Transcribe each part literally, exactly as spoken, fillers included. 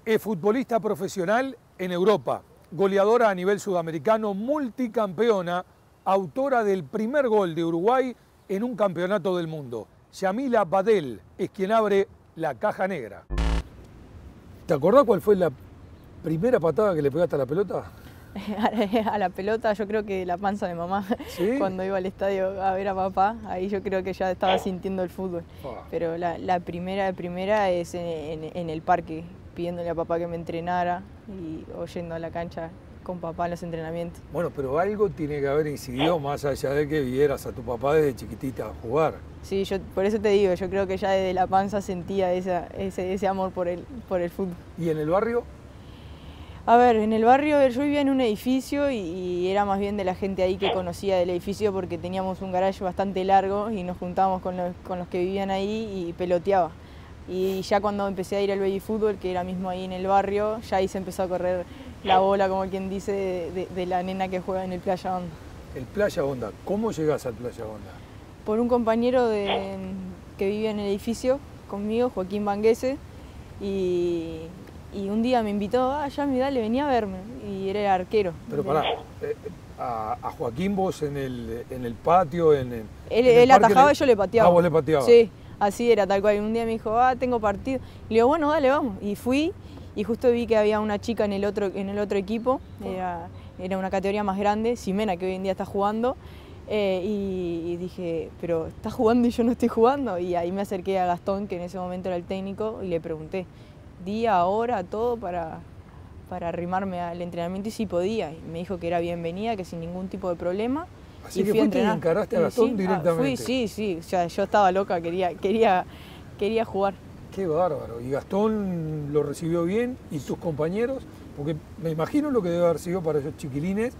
Es futbolista profesional en Europa, goleadora a nivel sudamericano, multicampeona, autora del primer gol de Uruguay en un campeonato del mundo. Yamila Badel es quien abre la caja negra. ¿Te acordás cuál fue la primera patada que le pegaste a la pelota? A la pelota, yo creo que la panza de mamá. ¿Sí? Cuando iba al estadio a ver a papá, ahí yo creo que ya estaba sintiendo el fútbol. Oh. Pero la, la primera primera es en, en, en el parque, pidiéndole a papá que me entrenara y o yendo a la cancha con papá en los entrenamientos. Bueno, pero algo tiene que haber incidido más allá de que vieras a tu papá desde chiquitita jugar. Sí, yo por eso te digo, yo creo que ya desde la panza sentía esa, ese, ese amor por el, por el fútbol. ¿Y en el barrio? A ver, en el barrio yo vivía en un edificio y, y era más bien de la gente ahí que conocía del edificio porque teníamos un garaje bastante largo y nos juntábamos con los, con los que vivían ahí y peloteaba. Y ya cuando empecé a ir al baby fútbol, que era mismo ahí en el barrio, ya ahí se empezó a correr la bola, como quien dice, de, de, de la nena que juega en el Playa Honda. El Playa Honda, ¿cómo llegás al Playa Honda? Por un compañero de, que vivía en el edificio conmigo, Joaquín Banguese, y... Y un día me invitó, ah, Yami, dale, venía a verme, y era el arquero. Pero pará, eh, a, a Joaquín vos en el, en el patio, en el... Él, en el él atajaba y yo le pateaba. Ah, vos le pateabas. Sí, así era, tal cual. Y un día me dijo, ah, tengo partido. Y le digo, bueno, dale, vamos. Y fui, y justo vi que había una chica en el otro, en el otro equipo, era, era una categoría más grande, Ximena, que hoy en día está jugando. Eh, y, y dije, pero ¿estás jugando y yo no estoy jugando? Y ahí me acerqué a Gastón, que en ese momento era el técnico, y le pregunté. Día, hora, todo para, para arrimarme al entrenamiento y si podía. Y me dijo que era bienvenida, que sin ningún tipo de problema. Así y que fui fuiste y encaraste a Gastón sí, directamente. Fui, sí, sí, o sea, yo estaba loca, quería, quería, quería jugar. Qué bárbaro. ¿Y Gastón lo recibió bien? ¿Y tus compañeros? Porque me imagino lo que debe haber sido para esos chiquilines,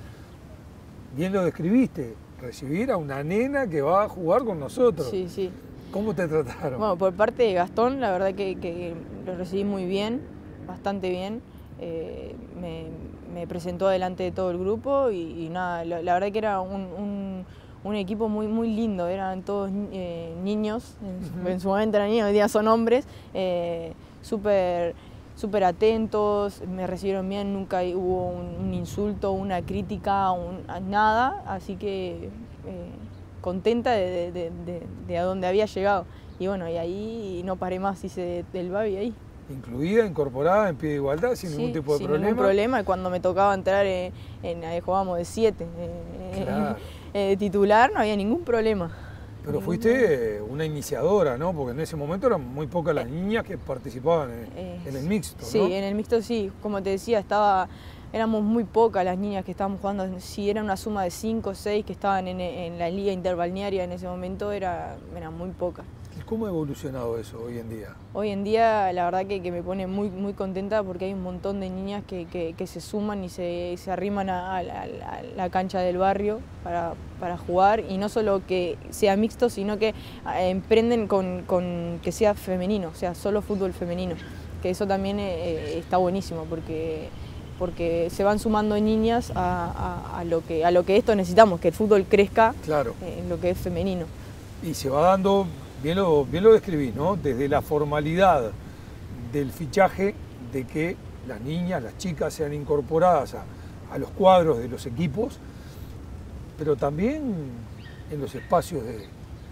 bien lo describiste, recibir a una nena que va a jugar con nosotros. Sí, sí. ¿Cómo te trataron? Bueno, por parte de Gastón, la verdad que, que lo recibí muy bien, bastante bien. Eh, me, me presentó delante de todo el grupo y, y nada, la, la verdad que era un, un, un equipo muy, muy lindo, eran todos eh, niños, en, uh-huh. en su momento eran niños, hoy día son hombres, eh, súper súper atentos, me recibieron bien, nunca hubo un, un insulto, una crítica, un, nada, así que... Eh, contenta de, de, de, de a dónde había llegado. Y bueno, y ahí no paré más, hice del baby ahí. ¿Incluida, incorporada, en pie de igualdad, sin sí, ningún tipo de sin problema? Sin ningún problema, y cuando me tocaba entrar, en, en, ahí jugábamos de siete, eh, claro. eh, de titular, no había ningún problema. Pero fuiste una iniciadora, ¿no? Porque en ese momento eran muy pocas las niñas que participaban en, eh, en el mixto, sí, ¿no? Sí, en el mixto sí, como te decía, estaba... Éramos muy pocas las niñas que estábamos jugando, si era una suma de cinco o seis que estaban en, en la liga interbalnearia en ese momento, era, eran muy pocas. ¿Y cómo ha evolucionado eso hoy en día? Hoy en día la verdad que, que me pone muy, muy contenta porque hay un montón de niñas que, que, que se suman y se, se arriman a, a, a la cancha del barrio para, para jugar, y no solo que sea mixto, sino que emprenden con, con que sea femenino, o sea, solo fútbol femenino, que eso también eh, está buenísimo porque... porque se van sumando niñas a, a, a, lo que, a lo que esto necesitamos, que el fútbol crezca claro. en lo que es femenino. Y se va dando, bien lo, bien lo describí, ¿no? Desde la formalidad del fichaje, de que las niñas, las chicas sean incorporadas a, a los cuadros de los equipos, pero también en los espacios de,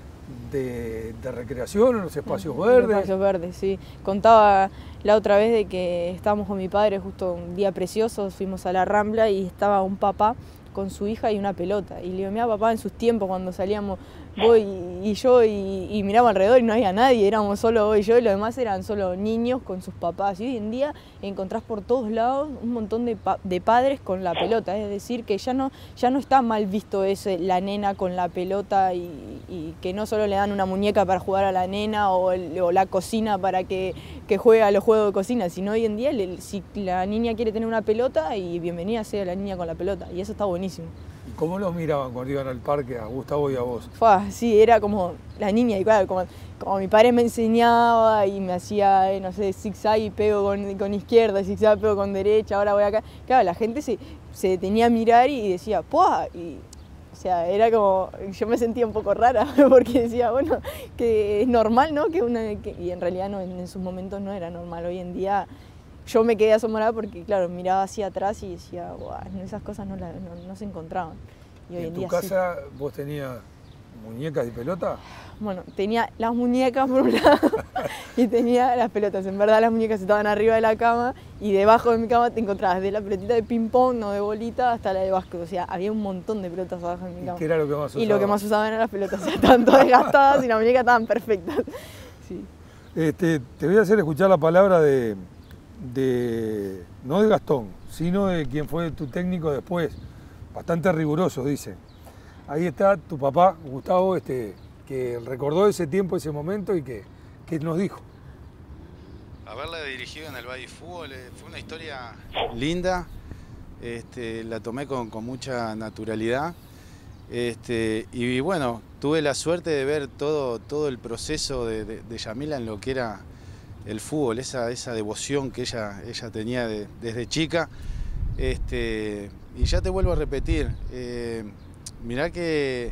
de, de recreación, en los espacios en verdes. Los espacios verdes, sí. Contaba la otra vez de que estábamos con mi padre justo un día precioso, fuimos a la Rambla y estaba un papá con su hija y una pelota. Y le digo, mira papá, en sus tiempos cuando salíamos vos y, y yo y, y miramos alrededor y no había nadie, éramos solo vos y yo, y los demás eran solo niños con sus papás. Y hoy en día encontrás por todos lados un montón de, pa de padres con la pelota, es decir, que ya no, ya no está mal visto ese, la nena con la pelota y, y que no solo le dan una muñeca para jugar a la nena o, el, o la cocina para que, que juegue a los juegos de cocina, sino hoy en día le, si la niña quiere tener una pelota, y bienvenida sea la niña con la pelota, y eso está buenísimo. ¿Y cómo los miraban cuando iban al parque a Gustavo y a vos? Fua, sí, era como la niña, y claro, como, como mi padre me enseñaba y me hacía, eh, no sé, zigzag y pego con, con izquierda, zigzag pego con derecha, ahora voy acá. Claro, la gente se, se detenía a mirar y decía, ¡puah! Y, o sea, era como, yo me sentía un poco rara porque decía, bueno, que es normal, ¿no? Que una, que, y en realidad no, en sus momentos no era normal. Hoy en día yo me quedé asombrada porque, claro, miraba hacia atrás y decía, guau, esas cosas no, la, no, no se encontraban. Y hoy ¿En en tu día casa sí. vos tenías muñecas y pelota? Bueno, tenía las muñecas por un lado y tenía las pelotas. En verdad las muñecas estaban arriba de la cama y debajo de mi cama te encontrabas de la pelotita de ping pong, no de bolita, hasta la de básquet. O sea, había un montón de pelotas abajo de mi cama. ¿Y qué era lo que más usaba? Y lo que más usaban eran las pelotas. O sea, estaban todas desgastadas y las muñecas estaban perfectas. Sí. Este, te voy a hacer escuchar la palabra de, de, no de Gastón, sino de quien fue tu técnico después. Bastante riguroso, dice. Ahí está tu papá, Gustavo, este, que recordó ese tiempo, ese momento y que, que nos dijo. Haberla dirigido en el Baby Fútbol eh, fue una historia linda, este, la tomé con, con mucha naturalidad este, y bueno, tuve la suerte de ver todo, todo el proceso de, de, de Yamila en lo que era el fútbol, esa, esa devoción que ella, ella tenía de, desde chica. Este, y ya te vuelvo a repetir, eh, mirá que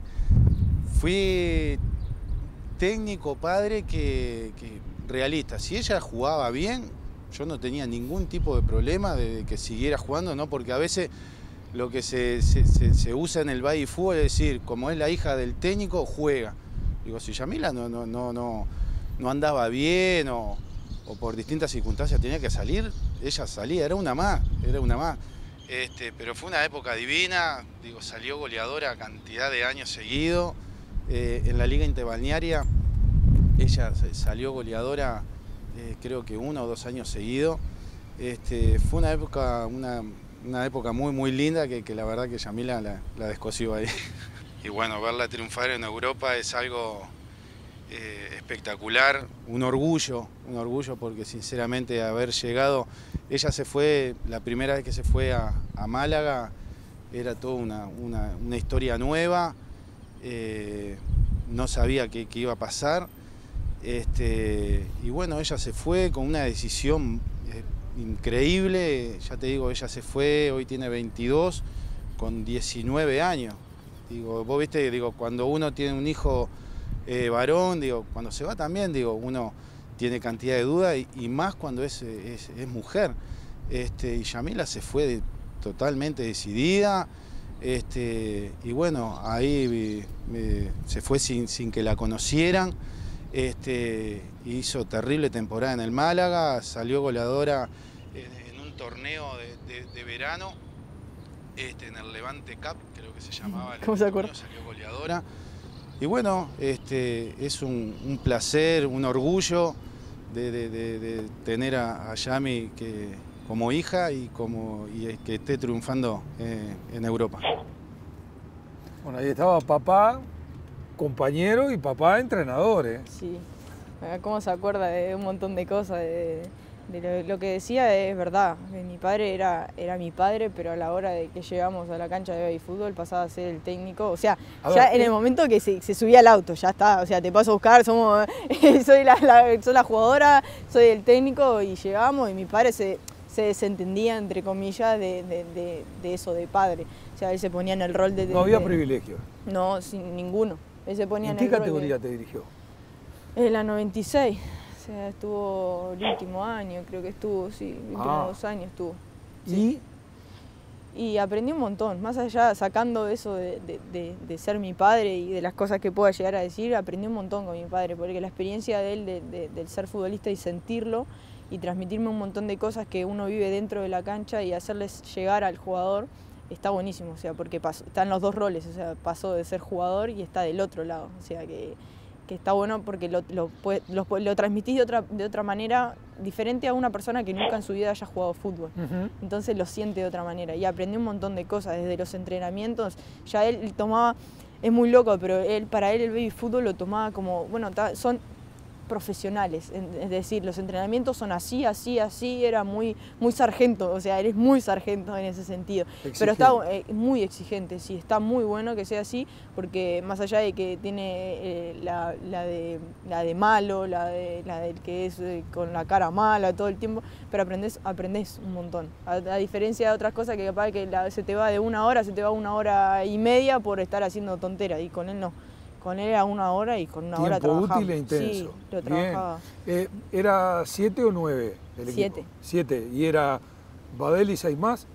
fui técnico, padre, que, que realista. Si ella jugaba bien, yo no tenía ningún tipo de problema de que siguiera jugando, ¿no? Porque a veces lo que se, se, se, se usa en el baby fútbol es decir, como es la hija del técnico, juega. Digo, si Yamila no, no, no, no, no andaba bien o, o por distintas circunstancias tenía que salir, ella salía, era una más, era una más. Este, pero fue una época divina, digo, salió goleadora cantidad de años seguidos. Eh, en la liga interbalnearia ella salió goleadora eh, creo que uno o dos años seguidos. Este, fue una época, una, una época muy muy linda que, que la verdad que Yamila la, la descosió ahí. Y bueno, verla triunfar en Europa es algo eh, espectacular, un orgullo, un orgullo porque sinceramente haber llegado, ella se fue, la primera vez que se fue a, a Málaga, era toda una, una, una historia nueva, eh, no sabía qué, qué iba a pasar, este, y bueno, ella se fue con una decisión eh, increíble, ya te digo, ella se fue, hoy tiene veintidós, con diecinueve años. Digo, vos viste, digo, cuando uno tiene un hijo eh, varón, digo, cuando se va también, digo, uno tiene cantidad de dudas y, y más cuando es, es, es mujer. Este, y Yamila se fue de, totalmente decidida, este, y bueno, ahí me, se fue sin, sin que la conocieran, este, hizo terrible temporada en el Málaga, salió goleadora en, en un torneo de, de, de verano, este, en el Levante Cup, creo que se llamaba. ¿Cómo se acuerda? Salió goleadora. Y bueno, este, es un, un placer, un orgullo de, de, de, de tener a, a Yami que, como hija y, como, y que esté triunfando eh, en Europa. Bueno, ahí estaba papá, compañero y papá entrenador, ¿eh? Sí, cómo se acuerda de un montón de cosas, de, de lo, lo que decía es verdad. Mi padre era, era mi padre, pero a la hora de que llegamos a la cancha de baby fútbol pasaba a ser el técnico. O sea, A ya ver, en el momento que se, se subía al auto, ya está. O sea, te paso a buscar, somos, soy, la, la, soy la jugadora, soy el técnico y llegamos y mi padre se, se desentendía, entre comillas, de, de, de, de eso de padre. O sea, él se ponía en el rol de... de No había de, privilegio. No, sin ninguno. Él se ponía ¿En en qué el rol categoría de, te dirigió? en la noventa y seis. O sea, estuvo el último año, creo que estuvo, sí, los últimos Ah. dos años estuvo. ¿Y? Y aprendí un montón, más allá, sacando eso de, de, de, de ser mi padre y de las cosas que pueda llegar a decir, aprendí un montón con mi padre, porque la experiencia de él, de, de, del ser futbolista y sentirlo, y transmitirme un montón de cosas que uno vive dentro de la cancha y hacerles llegar al jugador, está buenísimo, o sea, porque pasó, están los dos roles, o sea, pasó de ser jugador y está del otro lado, o sea, que... que está bueno porque lo, lo, lo, lo transmitís de otra, de otra manera diferente a una persona que nunca en su vida haya jugado fútbol. Uh-huh. Entonces lo siente de otra manera y aprendí un montón de cosas, desde los entrenamientos, ya él tomaba, es muy loco, pero él para él el baby fútbol lo tomaba como, bueno, son profesionales, es decir, los entrenamientos son así, así, así, era muy, muy sargento, o sea, eres muy sargento en ese sentido, exigente. Pero está eh, muy exigente, sí, está muy bueno que sea así, porque más allá de que tiene eh, la, la, de, la de malo, la, de, la del que es eh, con la cara mala todo el tiempo, pero aprendés, aprendés un montón, a, a diferencia de otras cosas que capaz que la, se te va de una hora, se te va una hora y media por estar haciendo tonteras, y con él no. Con él era una hora y con una Tiempo hora trabajaba. Útil e intenso. Sí, lo trabajaba. Eh, ¿Era siete o nueve? el Siete. equipo? Siete. ¿Y era Badel y seis más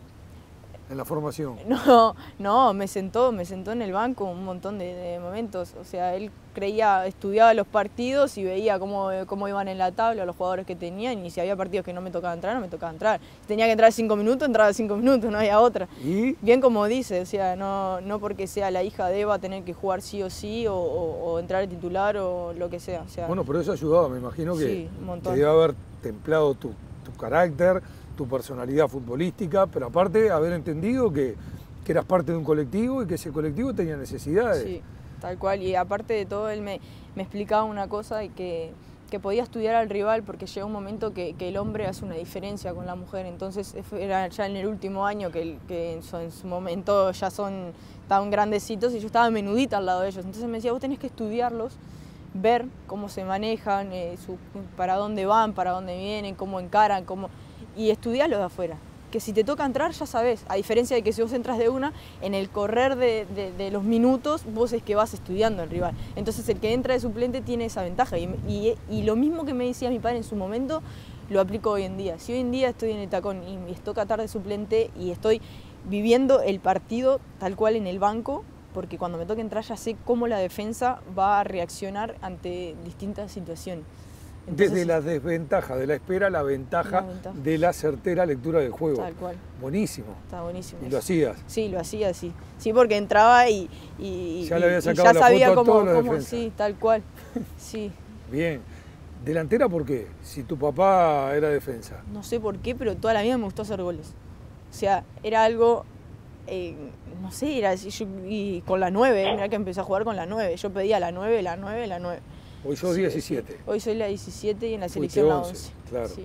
en la formación? No, no, me sentó, me sentó en el banco un montón de, de momentos. O sea, él creía, estudiaba los partidos y veía cómo, cómo iban en la tabla los jugadores que tenían, y si había partidos que no me tocaba entrar, no me tocaba entrar. Si tenía que entrar cinco minutos, entraba cinco minutos, no había otra. ¿Y? Bien como dice, o sea, no, no porque sea la hija de Eva tener que jugar sí o sí, o, o, o entrar de titular o lo que sea. O sea, bueno, pero eso ayudaba, me imagino que sí, un montón. te debe haber templado tu, tu carácter, tu personalidad futbolística, pero aparte haber entendido que, que eras parte de un colectivo y que ese colectivo tenía necesidades. Sí, tal cual. Y aparte de todo, él me, me explicaba una cosa, que, que podía estudiar al rival, porque llega un momento que, que el hombre hace una diferencia con la mujer. Entonces era ya en el último año, que, que en, su, en su momento ya son tan grandecitos, y yo estaba menudita al lado de ellos. Entonces me decía, vos tenés que estudiarlos, ver cómo se manejan, eh, su, para dónde van, para dónde vienen, cómo encaran, cómo... y estudiarlos de afuera. Que si te toca entrar, ya sabes, a diferencia de que si vos entras de una, en el correr de, de, de los minutos, vos es que vas estudiando al rival. Entonces el que entra de suplente tiene esa ventaja. Y, y, y lo mismo que me decía mi padre en su momento, lo aplico hoy en día. Si hoy en día estoy en el tacón y me toca estar de suplente y estoy viviendo el partido tal cual en el banco, porque cuando me toque entrar ya sé cómo la defensa va a reaccionar ante distintas situaciones. Entonces, desde la desventaja de la espera, la ventaja, la ventaja de la certera lectura del juego. Tal cual. Buenísimo. Está buenísimo. ¿Y eso. lo hacías? Sí, lo hacía, sí. Sí, porque entraba y, y, ya le había y sacado ya la sabía foto a cómo, todos los cómo defensas. Sí, tal cual. Sí. Bien. ¿Delantera por qué? Si tu papá era defensa. No sé por qué, pero toda la vida me gustó hacer goles. O sea, era algo, eh, no sé, era así, yo, y con la nueve, mirá que empecé a jugar con la nueve. Yo pedía la nueve, la nueve, la nueve. Hoy sos Sí, diecisiete. sí. Hoy soy la diecisiete y en la Fuiste selección la once, once. claro. Sí.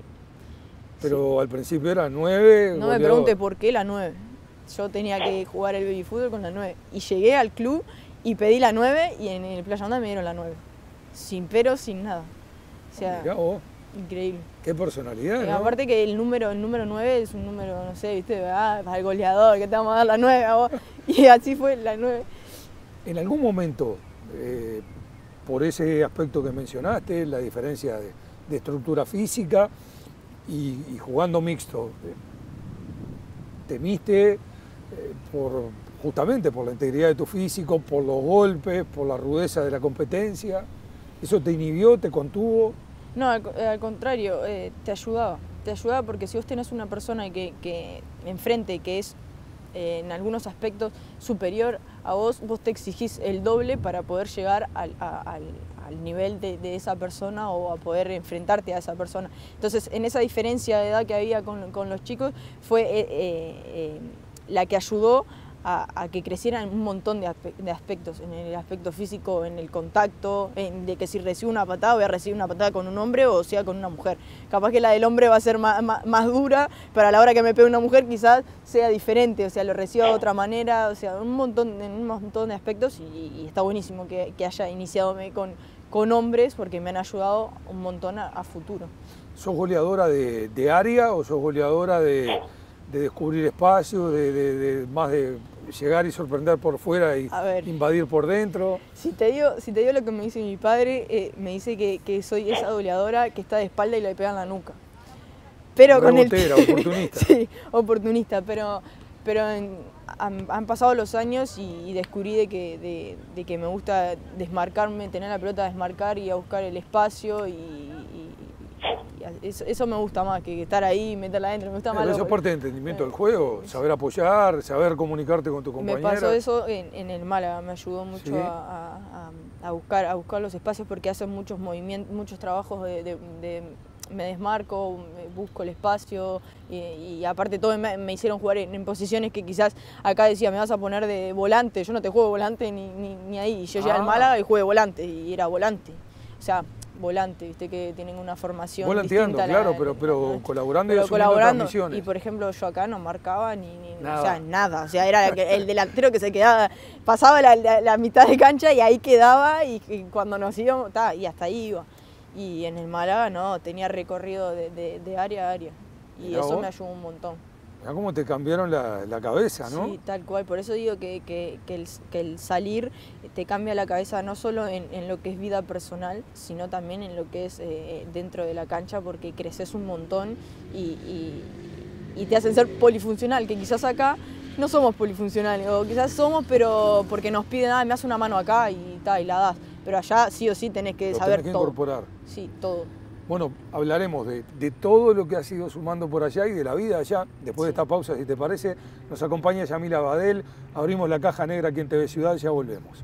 Pero Sí. al principio era nueve. No goleador. me pregunte por qué la nueve. Yo tenía que jugar el baby fútbol con la nueve. Y llegué al club y pedí la nueve y en el Playa Onda me dieron la nueve. Sin pero, sin nada. O sea, Mirá vos, increíble. qué personalidad, Y ¿no? aparte que el número, el número nueve es un número, no sé, viste, ah, para el goleador, que te vamos a dar la nueve a vos. Y así fue la nueve. En algún momento, eh, por ese aspecto que mencionaste, la diferencia de, de estructura física y, y jugando mixto, eh, temiste eh, por, justamente por la integridad de tu físico, por los golpes, por la rudeza de la competencia. ¿Eso te inhibió, te contuvo? No, al, al contrario, eh, te ayudaba. Te ayudaba porque si vos tenés una persona que, que enfrente, que es eh, en algunos aspectos superior a vos, vos te exigís el doble para poder llegar al, a, al, al nivel de, de esa persona o a poder enfrentarte a esa persona. Entonces, en esa diferencia de edad que había con, con los chicos, fue eh, eh, la que ayudó A, a que crecieran un montón de, aspe de aspectos, en el aspecto físico, en el contacto, en, de que si recibo una patada voy a recibir una patada con un hombre o sea con una mujer. Capaz que la del hombre va a ser más, más, más dura, pero a la hora que me pegue una mujer quizás sea diferente, o sea, lo reciba de otra manera, o sea, un montón, en un montón de aspectos, y, y está buenísimo que, que haya iniciado con, con hombres porque me han ayudado un montón a, a futuro. ¿Sos goleadora de, de área o sos goleadora de, de descubrir espacios, de, de, de más de llegar y sorprender por fuera y invadir por dentro? Si te digo, si te digo lo que me dice mi padre, eh, me dice que, que soy esa goleadora que está de espalda y le pega en la nuca. Pero Rebotera, con el... oportunista. Sí, oportunista, pero, pero en, han, han pasado los años y, y descubrí de que, de, de que me gusta desmarcarme, tener la pelota, desmarcar y a buscar el espacio, y, y, y eso, eso me gusta más que estar ahí y meterla adentro. Me gusta Pero más eso es parte del entendimiento del juego, saber apoyar, saber comunicarte con tu compañera. Me pasó eso en, en el Málaga, me ayudó mucho, ¿sí? a, a, a, buscar, a buscar los espacios, porque hacen muchos movimientos, muchos trabajos de, de, de me desmarco, me busco el espacio, y, y aparte todo me, me hicieron jugar en, en posiciones que quizás acá decía, me vas a poner de volante, yo no te juego volante ni, ni, ni ahí. Yo llegué ah. al Málaga y jugué volante, y era volante. O sea, volante, viste que tienen una formación volanteando, distinta. Claro, la, pero, pero la, colaborando pero y asumiendo colaborando, transmisiones. Y por ejemplo, yo acá no marcaba ni, ni nada. O sea, nada. O sea, era el delantero que se quedaba, pasaba la, la, la mitad de cancha y ahí quedaba, y, y cuando nos íbamos, ta, y hasta ahí iba. Y en el Málaga no, tenía recorrido de, de, de área a área. Y Mirá eso vos. me ayudó un montón. Mirá cómo te cambiaron la, la cabeza, ¿no? Sí, tal cual. Por eso digo que, que, que, el, que el salir te cambia la cabeza no solo en, en lo que es vida personal, sino también en lo que es eh, dentro de la cancha, porque creces un montón y, y, y te hacen ser polifuncional, que quizás acá no somos polifuncionales, o quizás somos, pero porque nos piden, ah, me das una mano acá y, ta, y la das. Pero allá sí o sí tenés que Lo saber tenés que todo. incorporar. Sí, todo. Bueno, hablaremos de, de todo lo que has ido sumando por allá y de la vida allá. Después sí. de esta pausa, si te parece, nos acompaña Yamila Badel. Abrimos la caja negra aquí en T V Ciudad, ya volvemos.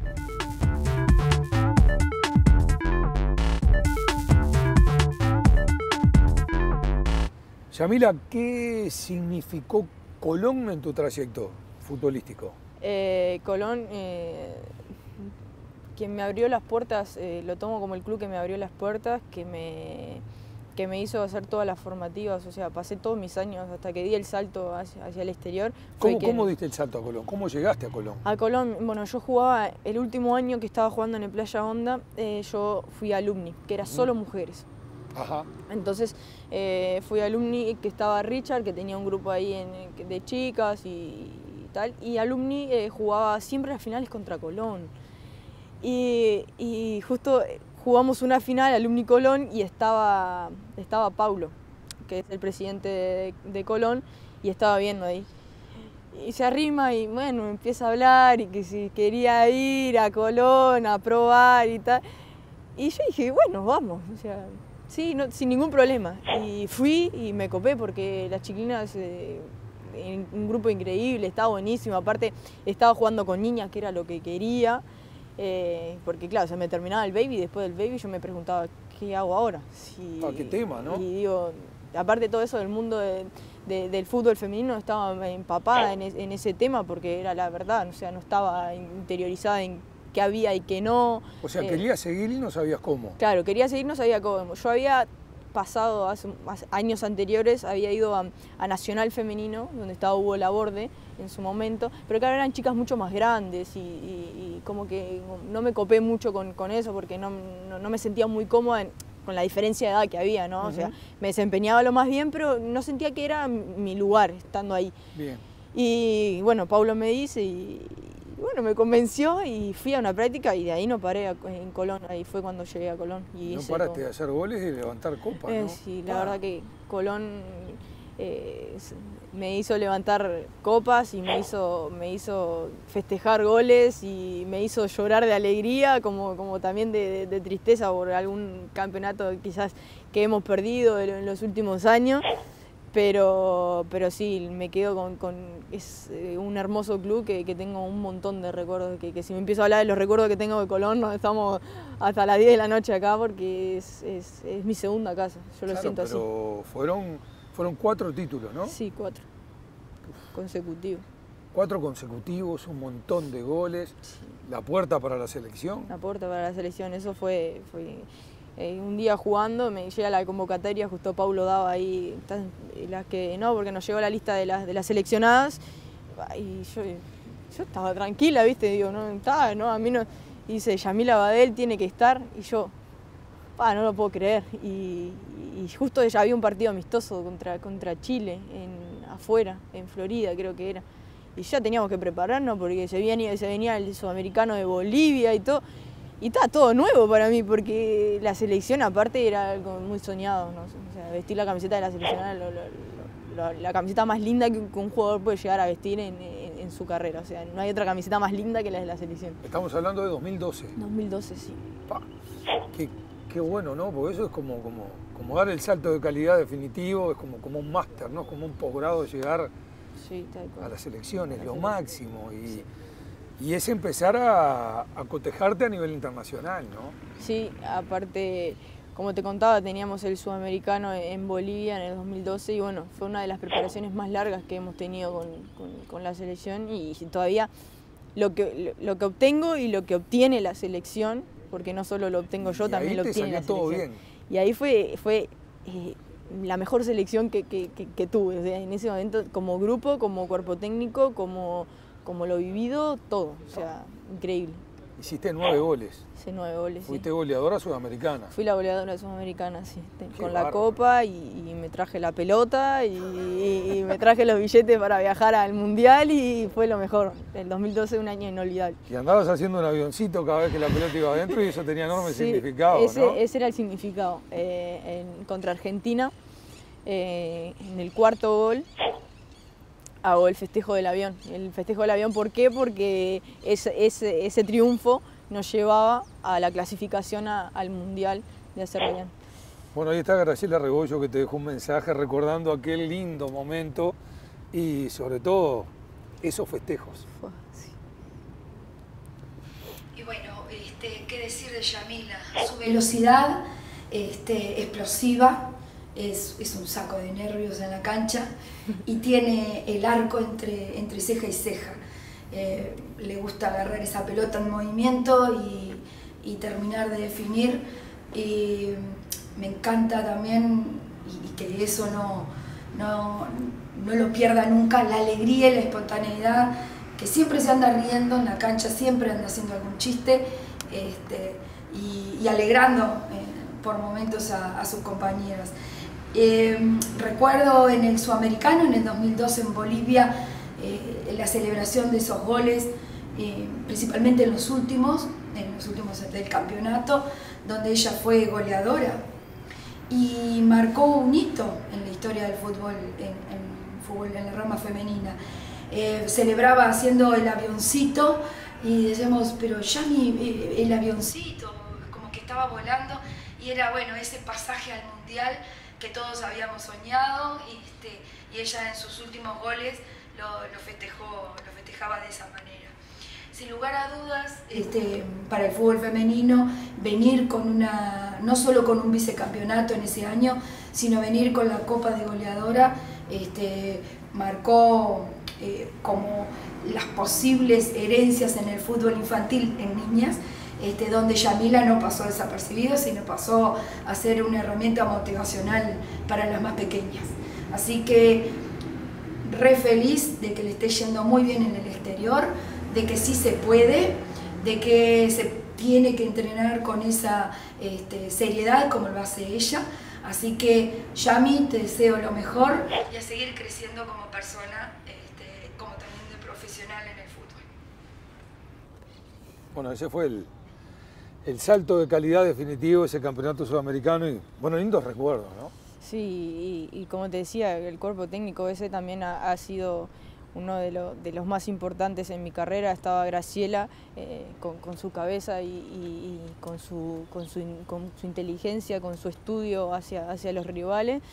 Yamila, ¿qué significó Colón en tu trayecto futbolístico? Eh, Colón, eh, quien me abrió las puertas, eh, lo tomo como el club que me abrió las puertas, que me, que me hizo hacer todas las formativas, o sea, pasé todos mis años hasta que di el salto hacia, hacia el exterior. ¿Cómo, quien, ¿Cómo diste el salto a Colón? ¿Cómo llegaste a Colón? A Colón, bueno, yo jugaba, el último año que estaba jugando en el Playa Honda, eh, yo fui alumni, que era solo mujeres. Ajá. Entonces eh, fui alumni que estaba Richard, que tenía un grupo ahí en, de chicas y, y tal, y alumni eh, jugaba siempre las finales contra Colón. Y, y justo jugamos una final, alumni Colón, y estaba, estaba Paulo, que es el presidente de, de Colón, y estaba viendo ahí. Y se arrima y bueno, empieza a hablar y que si quería ir a Colón a probar y tal. Y yo dije, bueno, vamos, o sea, sí, no, sin ningún problema. Y fui y me copé porque las chiquilinas, eh, un grupo increíble, estaba buenísimo. Aparte, estaba jugando con niñas, que era lo que quería. Eh, porque claro, se me terminaba el baby y después del baby yo me preguntaba, ¿qué hago ahora? Si, ah, qué tema, ¿no? Y digo, aparte de todo eso del mundo de, de, del fútbol femenino, estaba empapada en, es, en ese tema porque era la verdad, o sea, no estaba interiorizada en qué había y qué no. O sea, eh, querías seguir y no sabías cómo. Claro, quería seguir, no sabía cómo. Yo había pasado, hace, hace años anteriores, había ido a, a Nacional Femenino, donde estaba Hugo Laborde en su momento, pero claro, eran chicas mucho más grandes y, y, y como que no me copé mucho con, con eso porque no, no, no me sentía muy cómoda en, con la diferencia de edad que había, ¿no? Uh-huh. O sea, me desempeñaba lo más bien, pero no sentía que era mi lugar estando ahí. Bien. Y bueno, Paulo me dice y, y bueno, me convenció y fui a una práctica y de ahí no paré a, en Colón, ahí fue cuando llegué a Colón. Y no ese, paraste como, de hacer goles y de levantar copas, eh, ¿no? Sí, la ah. verdad que Colón eh, me hizo levantar copas y me hizo, me hizo festejar goles y me hizo llorar de alegría, como, como también de, de, de tristeza por algún campeonato quizás que hemos perdido en los últimos años. Pero, pero sí, me quedo con, con es un hermoso club que, que tengo un montón de recuerdos, que, que si me empiezo a hablar de los recuerdos que tengo de Colón, nos estamos hasta las diez de la noche acá porque es, es, es mi segunda casa, yo lo claro, siento pero así. Pero fueron, fueron cuatro títulos, ¿no? Sí, cuatro, consecutivos. Cuatro consecutivos, un montón de goles, sí. La puerta para la selección. La puerta para la selección, eso fue... fue Eh, un día jugando me llega la convocatoria, justo Paulo daba ahí las que no, porque nos llegó la lista de las, de las seleccionadas y yo, yo estaba tranquila, viste, digo, no, está, no, a mí no, y dice, Yamila Badel tiene que estar y yo, pa, no lo puedo creer y, y justo ya había un partido amistoso contra, contra Chile, en, afuera, en Florida creo que era, y ya teníamos que prepararnos porque se venía, se venía el sudamericano de Bolivia y todo. Y está todo nuevo para mí, porque la selección aparte era algo muy soñado, ¿no? O sea, vestir la camiseta de la selección era lo, lo, lo, la camiseta más linda que un jugador puede llegar a vestir en, en, en su carrera. O sea, no hay otra camiseta más linda que la de la selección. Estamos hablando de dos mil doce. dos mil doce, sí. Pa, qué, qué bueno, ¿no? Porque eso es como, como, como dar el salto de calidad definitivo, es como, como un máster, ¿no? Es como un posgrado llegar sí, tal cual. a las selecciones, lo selección. máximo. Y, sí. Y es empezar a, a cotejarte a nivel internacional, ¿no? Sí, aparte, como te contaba, teníamos el sudamericano en Bolivia en el dos mil doce y bueno, fue una de las preparaciones más largas que hemos tenido con, con, con la selección y todavía lo que, lo, lo que obtengo y lo que obtiene la selección, porque no solo lo obtengo yo, y también lo obtiene la todo selección. Bien. Y ahí fue, fue eh, la mejor selección que, que, que, que tuve, o sea, en ese momento como grupo, como cuerpo técnico, como... como lo vivido, todo, o sea, increíble. Hiciste nueve goles. Hice nueve goles. Fuiste sí. goleadora sudamericana. Fui la goleadora sudamericana, sí. Qué Con la bárbaro. copa y, y me traje la pelota y, y, y me traje los billetes para viajar al mundial y fue lo mejor. El dos mil doce un año inolvidable. Y andabas haciendo un avioncito cada vez que la pelota iba adentro y eso tenía enorme Sí, significado, ese, ¿no? ese era el significado. Eh, en, contra Argentina, eh, en el cuarto gol, hago el festejo del avión. El festejo del avión, ¿por qué? Porque ese, ese, ese triunfo nos llevaba a la clasificación a, al Mundial de Azerbaiyán. Bueno, ahí está Graciela Rebollo que te dejó un mensaje recordando aquel lindo momento y sobre todo esos festejos. Fue así. Y bueno, este, qué decir de Yamila, su velocidad este, explosiva, es, es un saco de nervios en la cancha y tiene el arco entre, entre ceja y ceja. Eh, le gusta agarrar esa pelota en movimiento y, y terminar de definir. Y me encanta también, y, y que eso no, no, no lo pierda nunca, la alegría y la espontaneidad, que siempre se anda riendo en la cancha, siempre anda haciendo algún chiste este, y, y alegrando eh, por momentos a, a sus compañeros. Eh, recuerdo en el Sudamericano, en el dos mil doce en Bolivia, eh, la celebración de esos goles, eh, principalmente en los últimos, en los últimos del campeonato, donde ella fue goleadora y marcó un hito en la historia del fútbol, en, en, fútbol, en la rama femenina. Eh, celebraba haciendo el avioncito y decíamos, pero Yami, eh, el avioncito, como que estaba volando, y era bueno ese pasaje al mundial que todos habíamos soñado, y, este, y ella en sus últimos goles lo, lo, festejó, lo festejaba de esa manera. Sin lugar a dudas, este, para el fútbol femenino, venir con una, no solo con un vicecampeonato en ese año, sino venir con la Copa de Goleadora, este, marcó eh, como las posibles herencias en el fútbol infantil en niñas, este, donde Yamila no pasó desapercibido, sino pasó a ser una herramienta motivacional para las más pequeñas. Así que re feliz de que le esté yendo muy bien en el exterior, de que sí se puede, de que se tiene que entrenar con esa este, seriedad como lo hace ella. Así que, Yami, te deseo lo mejor y a seguir creciendo como persona, este, como también de profesional en el fútbol. Bueno, ese fue el, el salto de calidad definitivo, ese campeonato sudamericano y, bueno, lindos recuerdos, ¿no? Sí, y, y como te decía, el cuerpo técnico ese también ha, ha sido uno de, lo, de los más importantes en mi carrera. Estaba Graciela eh, con, con su cabeza y, y, y con, su, con, su, con su inteligencia, con su estudio hacia, hacia los rivales,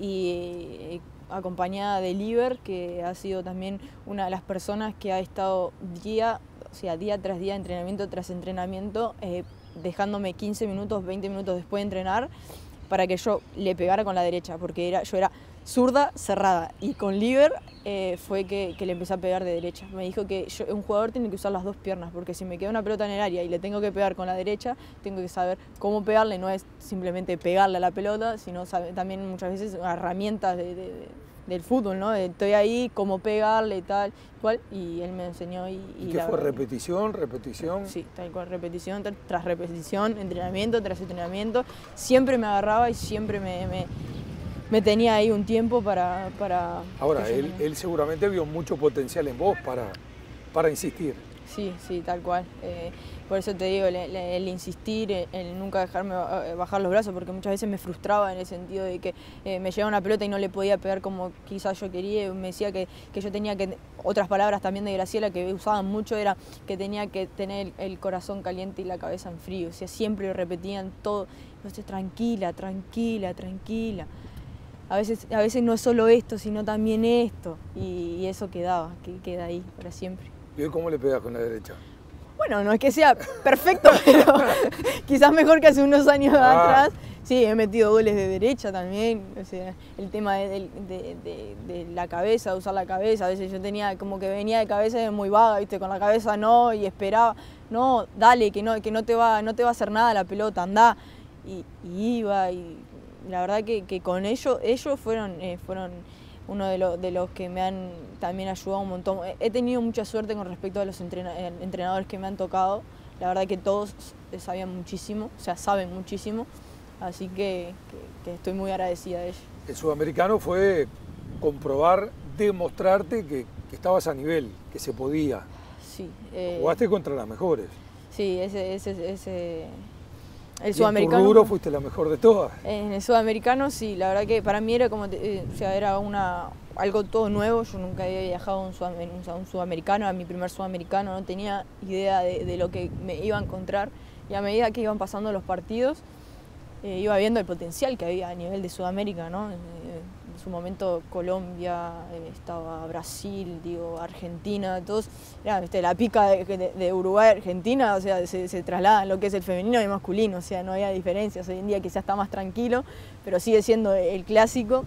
y eh, acompañada de Liber, que ha sido también una de las personas que ha estado día, o sea, día tras día, entrenamiento tras entrenamiento, eh, dejándome quince minutos, veinte minutos después de entrenar para que yo le pegara con la derecha, porque era, yo era zurda cerrada, y con Liber eh, fue que, que le empecé a pegar de derecha. Me dijo que yo, un jugador tiene que usar las dos piernas, porque si me queda una pelota en el área y le tengo que pegar con la derecha, tengo que saber cómo pegarle. No es simplemente pegarle a la pelota, sino saber, también muchas veces herramientas de, de, de, del fútbol, ¿no? De, estoy ahí, cómo pegarle y tal, cual, y él me enseñó. ¿Y, ¿Y, y qué la fue? verdad, ¿Repetición? ¿Repetición? Sí, tal cual, repetición tras repetición, entrenamiento tras entrenamiento. Siempre me agarraba y siempre me, me, me tenía ahí un tiempo para... para Ahora, él, él seguramente vio mucho potencial en vos para, para insistir. Sí, sí, tal cual. Eh, por eso te digo, el, el, el insistir, el, el nunca dejarme bajar los brazos, porque muchas veces me frustraba en el sentido de que eh, me llegaba una pelota y no le podía pegar como quizás yo quería. Me decía que, que yo tenía que, otras palabras también de Graciela que usaban mucho, era que tenía que tener el, el corazón caliente y la cabeza en frío. O sea, siempre lo repetían todo. Entonces, tranquila, tranquila, tranquila. A veces, a veces no es solo esto, sino también esto. Y, y eso quedaba, que queda ahí para siempre. ¿Y hoy cómo le pegas con la derecha? Bueno, no es que sea perfecto, pero quizás mejor que hace unos años ah. atrás. Sí, he metido goles de derecha también. O sea, el tema de, de, de, de la cabeza, de usar la cabeza. A veces yo tenía como que venía de cabeza muy vaga, ¿viste? Con la cabeza no, y esperaba. No, dale, que no, que no te va, no te va a hacer nada la pelota, andá. Y, y iba, y la verdad que, que con ellos, ellos fueron, eh, fueron uno de, lo, de los que me han también ayudado un montón. He tenido mucha suerte con respecto a los entrena, entrenadores que me han tocado, la verdad que todos sabían muchísimo, o sea, saben muchísimo, así que, que, que estoy muy agradecida de ellos. El sudamericano fue comprobar, demostrarte que, que estabas a nivel, que se podía. Sí. Eh, Jugaste contra las mejores. Sí, ese... ese, ese el y sudamericano. En tu rubro fuiste la mejor de todas. En el sudamericano sí, la verdad que para mí era como, eh, o sea, era una, algo todo nuevo. Yo nunca había viajado a un, sudamericano, un sudamericano, era mi primer sudamericano, no tenía idea de, de lo que me iba a encontrar. Y a medida que iban pasando los partidos, eh, iba viendo el potencial que había a nivel de Sudamérica, ¿no? En su momento Colombia, eh, estaba Brasil, digo, Argentina, todos, era, ¿viste? La pica de, de, de Uruguay a Argentina, o sea, se, se traslada en lo que es el femenino y el masculino, o sea, no había diferencias. Hoy en día quizás está más tranquilo, pero sigue siendo el clásico.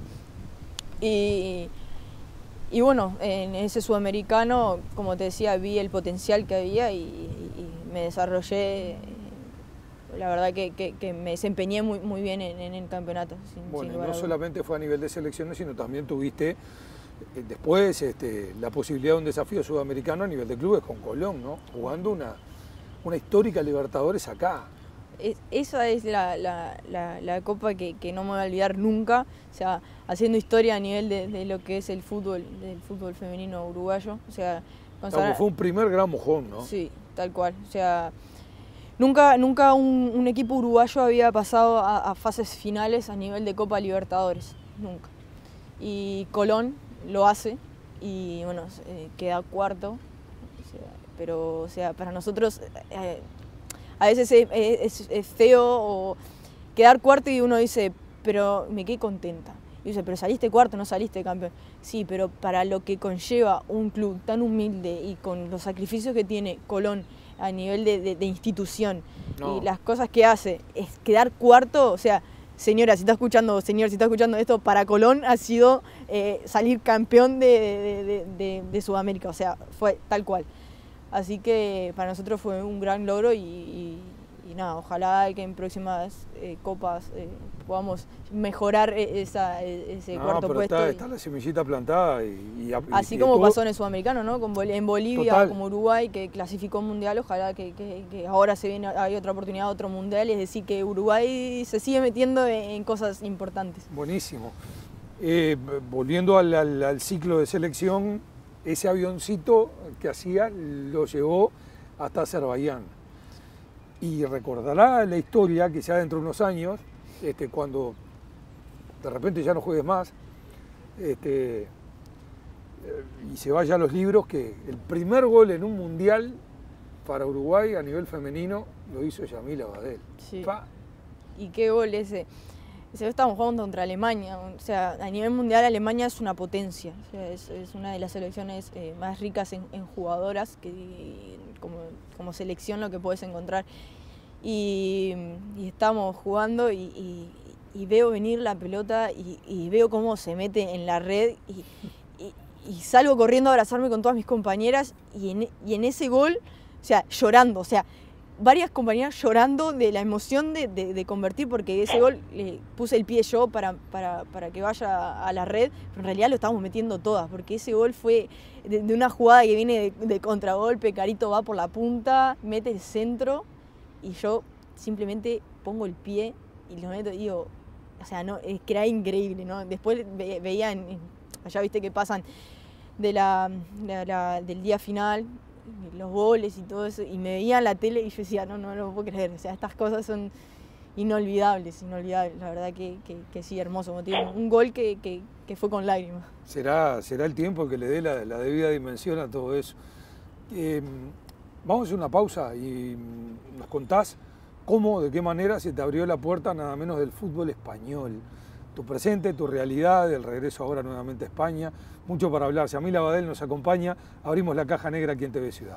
Y, y bueno, en ese sudamericano, como te decía, vi el potencial que había y, y me desarrollé. La verdad que, que, que me desempeñé muy, muy bien en, en el campeonato. Sin, bueno, sin y no solamente fue a nivel de selecciones, sino también tuviste eh, después este, la posibilidad de un desafío sudamericano a nivel de clubes con Colón, ¿no? Jugando una, una histórica Libertadores acá. Es, esa es la, la, la, la copa que, que no me voy a olvidar nunca, o sea, haciendo historia a nivel de, de lo que es el fútbol, del fútbol femenino uruguayo. O sea, Claro, fue un primer gran mojón, ¿no? Sí, tal cual. O sea, Nunca, nunca un, un equipo uruguayo había pasado a, a fases finales a nivel de Copa Libertadores, nunca. Y Colón lo hace y bueno, eh, queda cuarto, o sea, pero o sea, para nosotros eh, a veces es, es, es feo o quedar cuarto y uno dice, pero me quedé contenta. Y dice, pero saliste cuarto, no saliste campeón. Sí, pero para lo que conlleva un club tan humilde y con los sacrificios que tiene Colón a nivel de, de, de institución no. y las cosas que hace, es quedar cuarto, o sea, señora, si está escuchando, señor, si está escuchando esto, para Colón ha sido eh, salir campeón de, de, de, de, de Sudamérica, o sea, fue tal cual. Así que para nosotros fue un gran logro y, y, y nada, ojalá que en próximas eh, copas eh, podamos mejorar esa, ese no, cuarto pero puesto. Está, y, está la semillita plantada. Y, y, así y como todo... pasó en el Sudamericano, ¿no? Con, en Bolivia, Total. Como Uruguay, que clasificó mundial, ojalá que, que, que ahora se viene, hay otra oportunidad, otro mundial, es decir, que Uruguay se sigue metiendo en, en cosas importantes. Buenísimo. Eh, volviendo al, al, al ciclo de selección, ese avioncito que hacía lo llevó hasta Azerbaiyán. Y recordará la historia que ya dentro de unos años, este, cuando de repente ya no juegues más, este, y se vaya a los libros, que el primer gol en un mundial para Uruguay a nivel femenino lo hizo Yamila Badel. Sí. Pa. ¿Y qué gol ese? Ese estábamos jugando contra Alemania, o sea, a nivel mundial Alemania es una potencia, o sea, es, es una de las selecciones eh, más ricas en, en jugadoras, que como, como selección lo que puedes encontrar. Y, y estamos jugando y, y, y veo venir la pelota y, y veo cómo se mete en la red y, y, y salgo corriendo a abrazarme con todas mis compañeras y en, y en ese gol, o sea, llorando, o sea, varias compañeras llorando de la emoción de, de, de convertir, porque ese gol le puse el pie yo para, para, para que vaya a la red, pero en realidad lo estábamos metiendo todas, porque ese gol fue de, de una jugada que viene de, de contragolpe, Carito va por la punta, mete el centro y yo simplemente pongo el pie y lo meto y digo, o sea, no, es que era increíble, ¿no? Después ve, veía, en, allá viste que pasan de la, de la, del día final, los goles y todo eso, y me veía en la tele y yo decía, no, no, no lo puedo creer, o sea, estas cosas son inolvidables, inolvidables, la verdad que, que, que sí, hermoso, motivo. Un gol que, que, que fue con lágrimas. Será, será el tiempo que le dé la, la debida dimensión a todo eso. Eh, vamos a hacer una pausa y nos contás cómo, de qué manera se te abrió la puerta nada menos del fútbol español. Tu presente, tu realidad, el regreso ahora nuevamente a España. Mucho para hablar. Yamila Badel nos acompaña. Abrimos la caja negra aquí en T V Ciudad.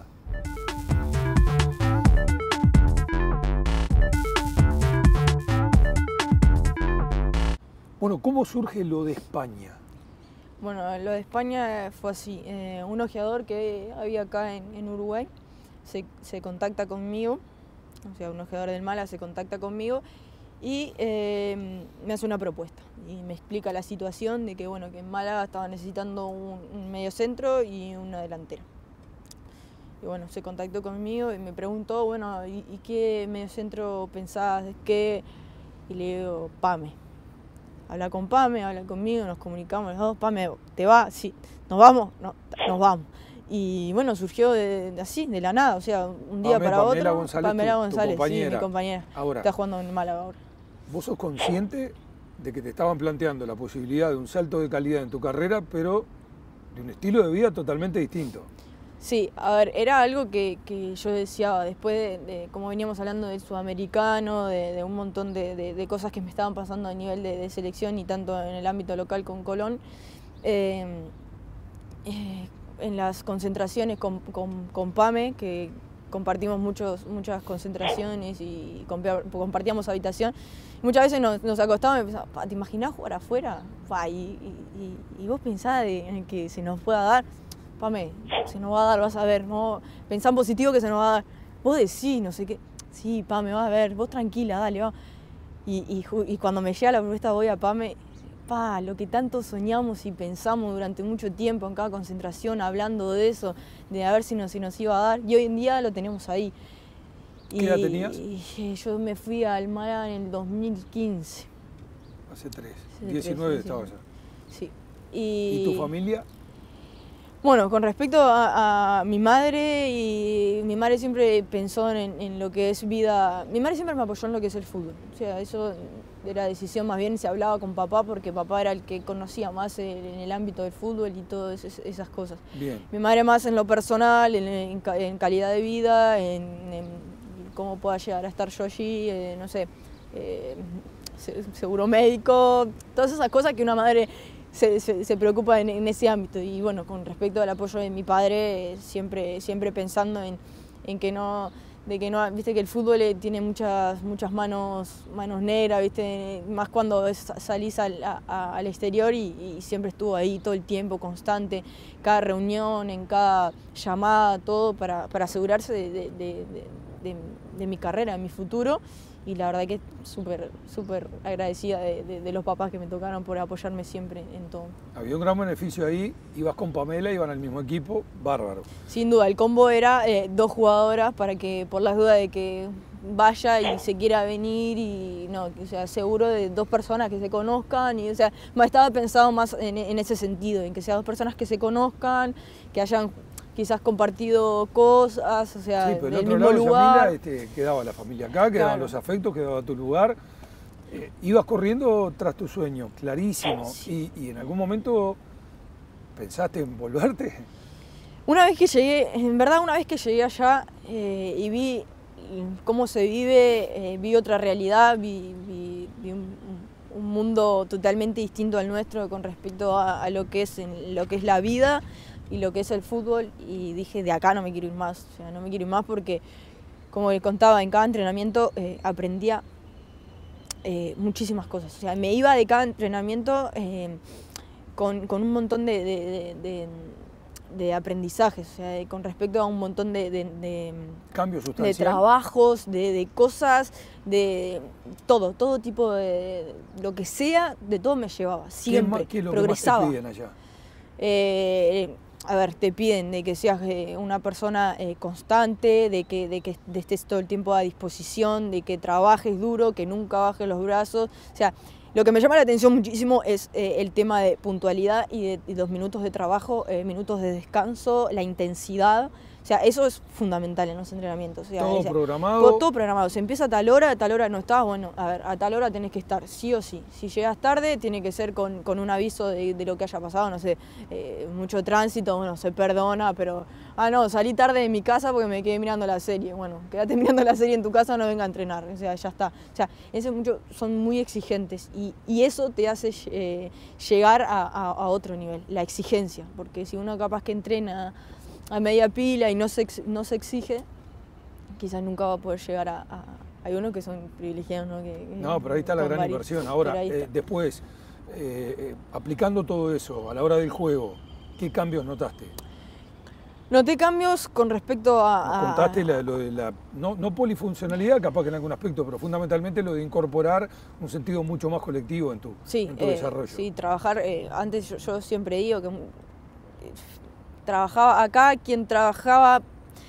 Bueno, ¿cómo surge lo de España? Bueno, lo de España fue así. Eh, un ojeador que había acá en, en Uruguay se, se contacta conmigo, o sea, un ojeador del Málaga se contacta conmigo y eh, me hace una propuesta y me explica la situación de que, bueno, que en Málaga estaba necesitando un, un mediocentro y una delantera. Y que bueno, se contactó conmigo y me preguntó, bueno, ¿y, y qué mediocentro pensás? ¿Qué? Y le digo, Pame. Habla con Pame, habla conmigo, nos comunicamos los dos. Pame, ¿te va? Sí. ¿Nos vamos? No, nos vamos. Y bueno, surgió de, de así, de la nada, o sea, un día Pame, para Pamela otro. González, Pamela tu, González, tu compañera. Sí, mi compañera. Ahora, está jugando en Málaga ahora. ¿Vos sos consciente de que te estaban planteando la posibilidad de un salto de calidad en tu carrera, pero de un estilo de vida totalmente distinto? Sí, a ver, era algo que, que yo deseaba, después de, de, como veníamos hablando del sudamericano, de, de un montón de, de, de cosas que me estaban pasando a nivel de, de selección y tanto en el ámbito local con Colón. Eh, eh, en las concentraciones con, con, con Pame, que compartimos muchos, muchas concentraciones y compartíamos habitación, muchas veces nos, nos acostábamos y pensábamos, ¿te imaginás jugar afuera? Pa, y, y, y vos pensás de, en que se nos pueda dar. Pame, se nos va a dar, vas a ver, no, pensá en positivo que se nos va a dar. Vos decís, no sé qué, sí, Pame, vas a ver, vos tranquila, dale, va. Y, y, y cuando me llega la propuesta voy a Pame, pa, lo que tanto soñamos y pensamos durante mucho tiempo en cada concentración, hablando de eso, de a ver si nos, si nos iba a dar, y hoy en día lo tenemos ahí. ¿Qué edad tenías? Y yo me fui al Málaga en el dos mil quince. Hace tres, Hace diecinueve tres, sí, estabas sí. ya. Sí. Y... ¿Y tu familia? Bueno, con respecto a, a mi madre, y mi madre siempre pensó en, en lo que es vida, mi madre siempre me apoyó en lo que es el fútbol, o sea, eso era decisión, más bien se hablaba con papá porque papá era el que conocía más en el ámbito del fútbol y todas esas cosas. Bien. Mi madre más en lo personal, en, en, en calidad de vida, en, en cómo pueda llegar a estar yo allí, eh, no sé, eh, seguro médico, todas esas cosas que una madre se, se, se preocupa en, en ese ámbito. Y bueno, con respecto al apoyo de mi padre, eh, siempre, siempre pensando en, en que no, de que no, viste que el fútbol tiene muchas, muchas manos, manos negras, viste, más cuando salís al, a, al exterior, y, y siempre estuvo ahí todo el tiempo, constante, cada reunión, en cada llamada, todo para, para asegurarse de, de, de, de, de, de mi carrera, de mi futuro. Y la verdad que súper, súper agradecida de, de, de los papás que me tocaron por apoyarme siempre en todo. Había un gran beneficio ahí, ibas con Pamela, iban al mismo equipo, bárbaro. Sin duda, el combo era eh, dos jugadoras para que, por las dudas de que vaya y se quiera venir, y no, o sea, seguro de dos personas que se conozcan, y o sea, estaba pensado más en, en ese sentido, en que sean dos personas que se conozcan, que hayan quizás compartido cosas, o sea, sí, pero del el otro mismo lado, lugar. Yamila, este, quedaba la familia acá, quedaban Claro. los afectos, quedaba tu lugar. Eh, ibas corriendo tras tu sueño, clarísimo. Sí. Y, y en algún momento pensaste en volverte. Una vez que llegué, en verdad una vez que llegué allá eh, y vi cómo se vive, eh, vi otra realidad, vi, vi, vi un, un mundo totalmente distinto al nuestro con respecto a, a lo que es en, lo que es la vida y lo que es el fútbol, y dije, de acá no me quiero ir más, o sea, no me quiero ir más porque, como les contaba, en cada entrenamiento eh, aprendía eh, muchísimas cosas, o sea, me iba de cada entrenamiento eh, con, con un montón de, de, de, de, de aprendizajes, o sea, con respecto a un montón de, de, de, Cambio sustancial. de trabajos, de, de cosas, de todo, todo tipo de, de lo que sea, de todo me llevaba, siempre, ¿Qué, qué es lo progresaba. que más te piden allá? Eh, a ver, te piden de que seas eh, una persona eh, constante, de que, de que estés todo el tiempo a disposición, de que trabajes duro, que nunca bajes los brazos. O sea, lo que me llama la atención muchísimo es eh, el tema de puntualidad y de y los minutos de trabajo, eh, minutos de descanso, la intensidad. O sea, eso es fundamental en los entrenamientos. O sea, todo o sea, programado. Todo, todo programado. Se empieza a tal hora, a tal hora no estás, bueno, a ver, a tal hora tenés que estar, sí o sí. Si llegas tarde, tiene que ser con, con un aviso de, de lo que haya pasado, no sé, eh, mucho tránsito, bueno, se perdona, pero, ah, no, salí tarde de mi casa porque me quedé mirando la serie. Bueno, quédate mirando la serie en tu casa, no venga a entrenar, o sea, ya está. O sea, ese mucho, son muy exigentes, y, y eso te hace eh, llegar a, a, a otro nivel, la exigencia, porque si uno capaz que entrena a media pila y no se, no se exige, quizás nunca va a poder llegar a... a hay unos que son privilegiados, ¿no? Que, que no, pero ahí está la gran varios. inversión. Ahora, eh, después, eh, eh, aplicando todo eso a la hora del juego, ¿qué cambios notaste? Noté cambios con respecto a... Nos contaste la, lo de la, no, no polifuncionalidad, capaz que en algún aspecto, pero fundamentalmente lo de incorporar un sentido mucho más colectivo en tu, sí, en tu eh, desarrollo. Sí, trabajar, eh, antes yo, yo siempre digo que... Eh, trabajaba acá, quien trabajaba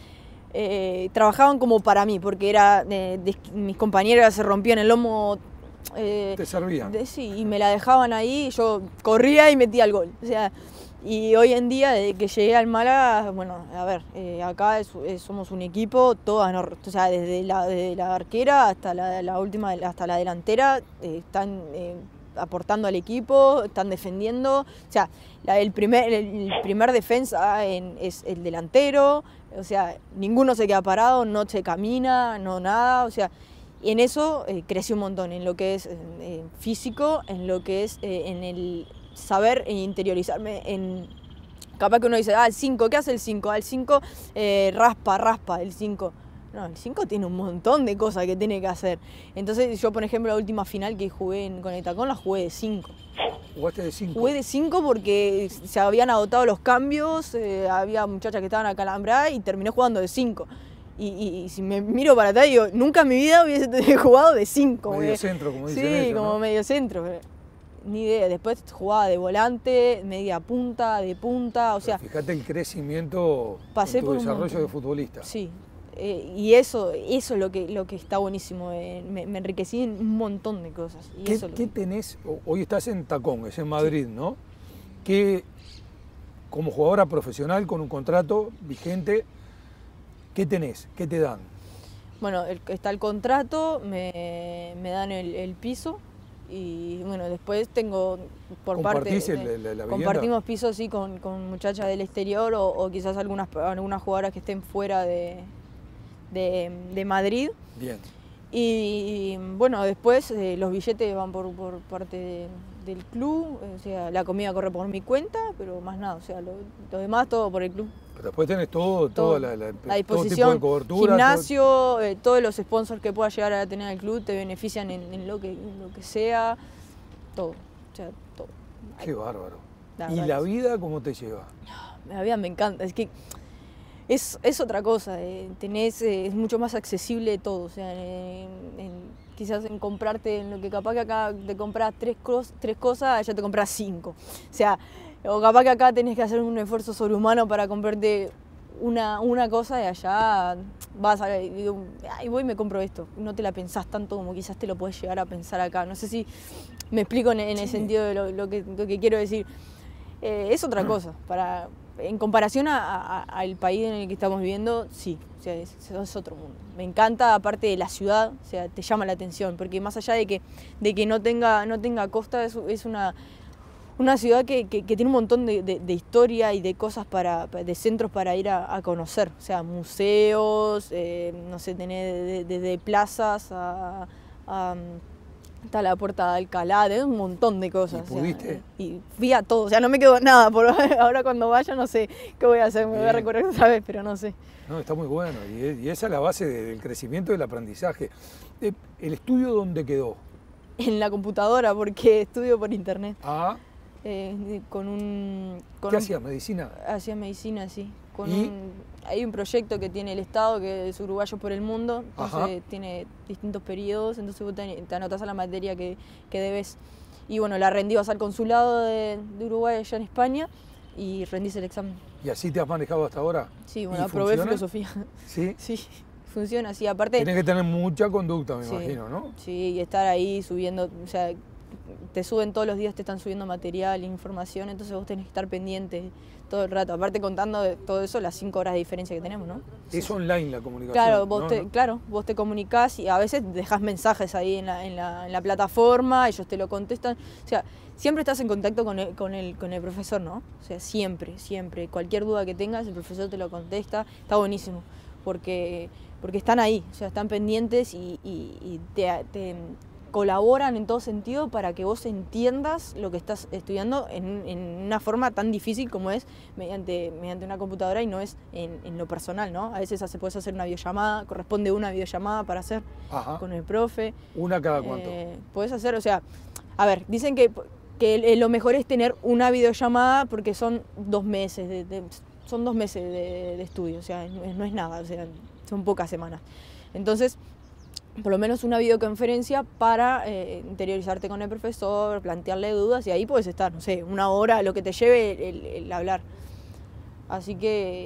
eh, trabajaban como para mí, porque era eh, de, mis compañeras se rompían el lomo. Eh, ¿Te servían? De, sí, y me la dejaban ahí, y yo corría y metía el gol. O sea, y hoy en día, desde que llegué al Málaga, bueno, a ver, eh, acá es, es, somos un equipo, todas, no, o sea, desde la, desde la arquera hasta la, la última, hasta la delantera, eh, están eh, aportando al equipo, están defendiendo. O sea, la, el, primer, el primer defensa en, es el delantero, o sea, ninguno se queda parado, no se camina, no nada, o sea, y en eso eh, crecí un montón, en lo que es eh, físico, en lo que es eh, en el saber e interiorizarme en... Capaz que uno dice, ah, el cinco, ¿qué hace el cinco? Ah, el cinco eh, raspa, raspa, el cinco. No, el cinco tiene un montón de cosas que tiene que hacer. Entonces yo, por ejemplo, la última final que jugué en, con el tacón, la jugué de cinco. ¿Jugaste de cinco? Jugué de cinco porque se habían agotado los cambios, eh, había muchachas que estaban acalambradas y terminé jugando de cinco. Y, y, y si me miro para atrás, digo, nunca en mi vida hubiese jugado de cinco. Medio porque, centro, como dicen sí, ellos, como ¿no? medio centro. Pero, ni idea. Después jugaba de volante, media punta, de punta, o sea... Pero fíjate el crecimiento pasé en tu por desarrollo de futbolista. Sí, eh, y eso, eso es lo que, lo que está buenísimo. Eh, me, me enriquecí en un montón de cosas. Y ¿Qué, eso ¿qué lo... tenés? Hoy estás en Tacón, es en Madrid, ¿no? ¿Qué, como jugadora profesional con un contrato vigente, qué tenés? ¿Qué te dan? Bueno, el, está el contrato, me, me dan el, el piso y bueno, después tengo por parte... ¿Compartís de, el- la- la vivienda? compartimos piso, sí, con, con muchachas del exterior o, o quizás algunas, algunas jugadoras que estén fuera de, de, de Madrid. Bien. Y bueno, después eh, los billetes van por, por parte de- del club, o sea, la comida corre por mi cuenta, pero más nada, o sea, lo, lo demás todo por el club. Pero después tenés todo, Todo, toda la, la- a todo tipo disposición, de cobertura. gimnasio, eh, todos los sponsors que pueda llegar a tener el club te benefician en, en lo, que, en lo que sea, todo, o sea, todo. todo. Qué bárbaro. La ¿Y verdad la que sí. vida cómo te lleva? La vida me encanta, es que es, es otra cosa, eh, tenés, eh, es mucho más accesible todo, o sea, en- en- quizás en comprarte, en lo que capaz que acá te compras tres, cos- tres cosas, allá te compras cinco, o sea, o capaz que acá tenés que hacer un esfuerzo sobrehumano para comprarte una, una cosa y allá vas a y digo, ay, voy y me compro esto, no te la pensás tanto como quizás te lo podés llegar a pensar acá, no sé si me explico en, en el Sí. sentido de lo, lo que, lo que quiero decir. Eh, es otra cosa, para, en comparación a- a- al país en el que estamos viviendo, sí, o sea, es, es otro mundo. Me encanta, aparte de la ciudad, o sea, te llama la atención, porque más allá de que, de que no, tenga, no tenga costa, es, es una, una ciudad que, que- que tiene un montón de, de- de historia y de cosas, para, de centros para ir a, a conocer, o sea, museos, eh, no sé, tener desde de, de plazas a... a está la Puerta de Alcalá, de un montón de cosas. ¿Y o sea, pudiste? y, y fui a todo, o sea, no me quedó nada. Por ahora cuando vaya no sé qué voy a hacer, me voy a Bien. recorrer otra vez, pero no sé. No, está muy bueno. Y, es- y esa es la base de- del crecimiento y del aprendizaje. Eh, ¿El estudio dónde quedó? En la computadora, porque estudio por internet. Ah, eh, con un... Con ¿qué un- hacías? ¿Medicina? Hacía medicina, sí. Con ¿Y? un- hay un proyecto que tiene el Estado, que es Uruguayos por el Mundo, entonces Ajá. tiene distintos periodos, entonces vos te, te anotás a la materia que, que debes. Y bueno, la rendí, vas al consulado de, de Uruguay allá en España y rendís el examen. ¿Y así te has manejado hasta ahora? Sí, ¿Y bueno, aprobé funciona? filosofía. Sí. Sí, funciona así. Aparte, Tienes que tener mucha conducta, me sí, imagino, ¿no? sí, y estar ahí subiendo, o sea, te suben todos los días, te están subiendo material, información, entonces vos tenés que estar pendiente todo el rato. Aparte contando de todo eso, las cinco horas de diferencia que tenemos, ¿no? Es online la comunicación. Claro, vos ¿no? te, ¿no? claro, vos te comunicás y a veces dejás mensajes ahí en la, en la, en la plataforma, ellos te lo contestan. O sea, siempre estás en contacto con el, con, el, con el profesor, ¿no? O sea, siempre, siempre. Cualquier duda que tengas, el profesor te lo contesta. Está buenísimo, porque, porque están ahí, o sea, están pendientes y, y, y te, te colaboran en todo sentido para que vos entiendas lo que estás estudiando en, en una forma tan difícil como es mediante, mediante una computadora y no es en, en lo personal, ¿no? A veces hace, puedes hacer una videollamada, corresponde una videollamada para hacer Ajá. con el profe. ¿Una cada cuánto? Eh, puedes hacer, o sea, a ver, dicen que, que lo mejor es tener una videollamada porque son dos meses, de, de, son dos meses de, de estudio, o sea, no es, no es nada, o sea, son pocas semanas. Entonces, por lo menos una videoconferencia para eh, interiorizarte con el profesor, plantearle dudas y ahí puedes estar, no sé, una hora, lo que te lleve el, el hablar. Así que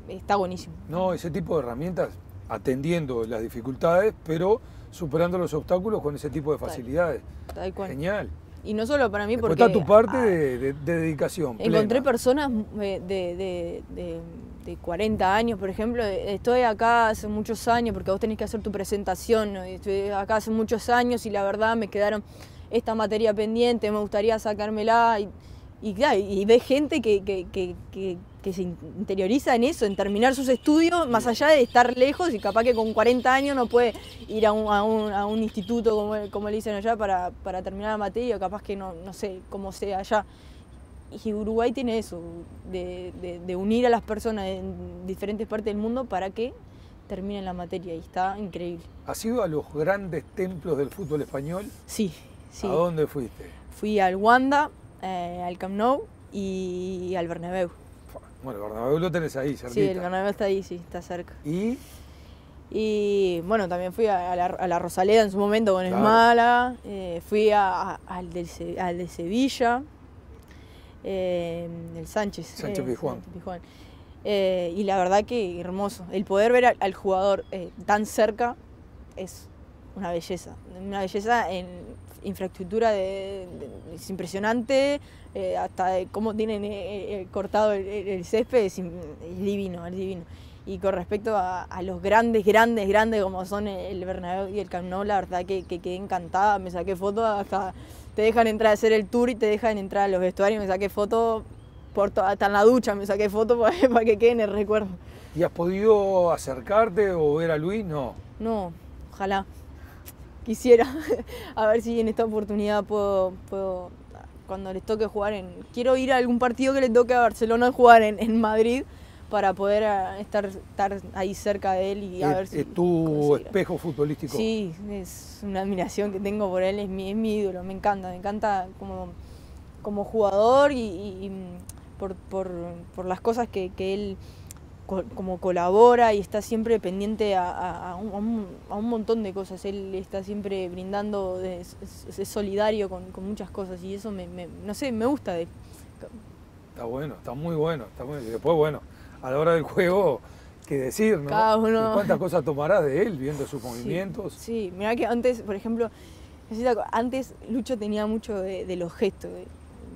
está buenísimo. No, ese tipo de herramientas, atendiendo las dificultades, pero superando los obstáculos con ese tipo de facilidades. Tal cual. Genial. Y no solo para mí, Después porque... está tu parte ah, de, de, de dedicación. Encontré plena. personas de, de, de, de, de cuarenta años, por ejemplo. Estoy acá hace muchos años, porque vos tenés que hacer tu presentación, ¿no? Estoy acá hace muchos años y la verdad me quedaron esta materia pendiente, me gustaría sacármela. Y, y claro, y ves gente que, que, que, que, que se interioriza en eso, en terminar sus estudios, más allá de estar lejos, y capaz que con cuarenta años no puede ir a un, a un, a un instituto, como, como le dicen allá, para, para terminar la materia, capaz que no, no sé cómo sea allá. Y Uruguay tiene eso, de, de, de unir a las personas en diferentes partes del mundo para que terminen la materia, y está increíble. ¿Has ido a los grandes templos del fútbol español? Sí, sí. ¿A dónde fuiste? Fui al Wanda, eh, al Camp Nou y al Bernabéu. Bueno, el Bernabéu lo tenés ahí, cerquita. Sí, el Bernabéu está ahí, sí, está cerca. ¿Y? Y bueno, también fui a la, a la Rosaleda en su momento con el Claro. Málaga, eh, fui a, a, al, del, al de Sevilla, eh, el Sánchez. Sánchez eh, Pizjuán. Sánchez Pizjuán. Eh, y la verdad que hermoso. El poder ver al, al jugador eh, tan cerca es una belleza. Una belleza en infraestructura, de, de, es impresionante, eh, hasta de cómo tienen eh, eh, cortado el, el césped, es, es divino, es divino. Y con respecto a, a los grandes, grandes, grandes como son el Bernabéu y el Camp Nou, la verdad que, que quedé encantada, me saqué fotos, hasta te dejan entrar a hacer el tour y te dejan entrar a los vestuarios, me saqué fotos, por to, hasta en la ducha me saqué fotos para, para que quede en el recuerdo. ¿Y has podido acercarte o ver a Luis? No. No, ojalá. Quisiera, a ver si en esta oportunidad puedo, puedo, cuando les toque jugar en... Quiero ir a algún partido que le toque a Barcelona jugar en, en Madrid, para poder estar, estar ahí cerca de él y a ¿Es, ver si... es tu consigo. espejo futbolístico? Sí, es una admiración que tengo por él, es mi, es mi ídolo, me encanta, me encanta como, como jugador y, y, y por, por, por las cosas que, que él co como colabora y está siempre pendiente a, a, a, un, a un montón de cosas. Él está siempre brindando, de, es, es solidario con, con muchas cosas y eso me, me, no sé, me gusta de él. Está bueno, está muy bueno, está muy... Y después, bueno, a la hora del juego, qué decir, ¿no? Cada uno... ¿Cuántas cosas tomarás de él viendo sus movimientos? Sí, sí. Mirá que antes, por ejemplo, antes Lucho tenía mucho de, de los gestos, de,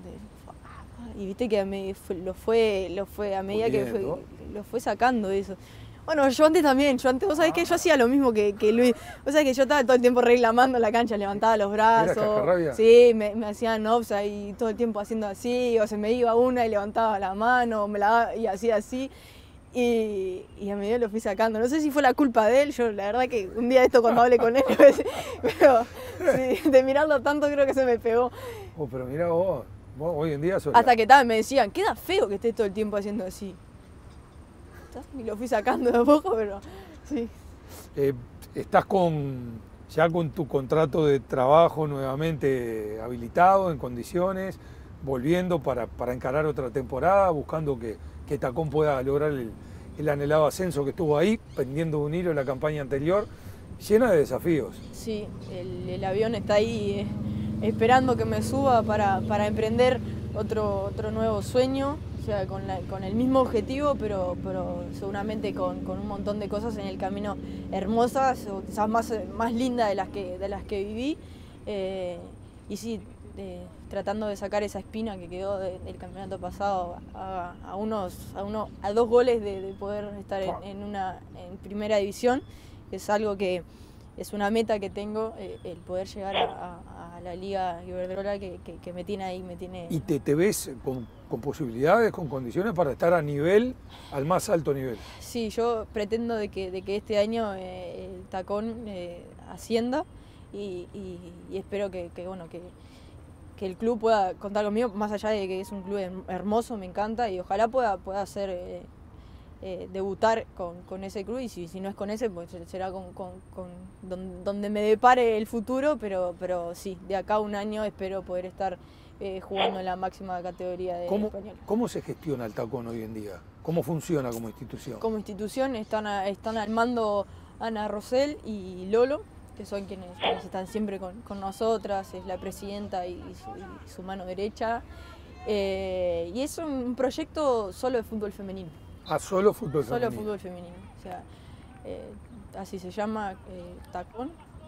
de, y viste que a me, fue, lo, fue, lo fue a medida que fue, lo fue sacando de eso. Bueno, yo antes también, yo antes, vos sabés que yo hacía lo mismo que, que Luis, vos sabés que yo estaba todo el tiempo reclamando la cancha, levantaba los brazos, ¿Era sí, me, me hacían offside y todo el tiempo haciendo así, o se me iba una y levantaba la mano, me la y hacía así, y, y a medida lo fui sacando. No sé si fue la culpa de él, yo la verdad que un día esto cuando hablé con él, pero sí, de mirarlo tanto creo que se me pegó. Oh, pero mirá vos, vos hoy en día sos Hasta la... que tal, me decían, queda feo que estés todo el tiempo haciendo así. Y lo fui sacando de a poco, pero sí. Eh, ¿Estás con ya con tu contrato de trabajo nuevamente habilitado, en condiciones, volviendo para, para encarar otra temporada, buscando que, que Tacón pueda lograr el, el anhelado ascenso que estuvo ahí, pendiendo de un hilo en la campaña anterior, llena de desafíos? Sí, el, el avión está ahí eh, esperando que me suba para, para emprender otro, otro nuevo sueño. O sea, con, la, con el mismo objetivo, pero, pero seguramente con, con un montón de cosas en el camino hermosas, o quizás más, más lindas de las que, de las que viví. Eh, y sí, eh, tratando de sacar esa espina que quedó de, del campeonato pasado a, a, unos, a, uno, a dos goles de, de poder estar en, en, una, en primera división. Es algo que es una meta que tengo, eh, el poder llegar a, a, a la Liga Iberdrola que, que, que me tiene ahí, me tiene... ¿Y te, te ves con, con posibilidades, con condiciones para estar a nivel, al más alto nivel? Sí, yo pretendo de que, de que este año eh, el Tacón eh, ascienda y, y, y espero que, que, bueno, que, que el club pueda contar conmigo, más allá de que es un club hermoso, me encanta, y ojalá pueda, pueda hacer... Eh, Eh, debutar con, con ese club, y si, si no es con ese, pues será con, con, con don, donde me depare el futuro, pero, pero sí, de acá a un año espero poder estar eh, jugando en la máxima categoría de ¿Cómo, español. ¿Cómo se gestiona el Tacón hoy en día? ¿Cómo funciona como institución? Como institución están, a, están al mando Ana Rosell y Lolo, que son quienes, quienes están siempre con, con nosotras, es la presidenta y, y, su, y su mano derecha, eh, y es un proyecto solo de fútbol femenino. Ah, solo fútbol Solo femenino. fútbol femenino. O sea, eh, así se llama, eh, Tacón.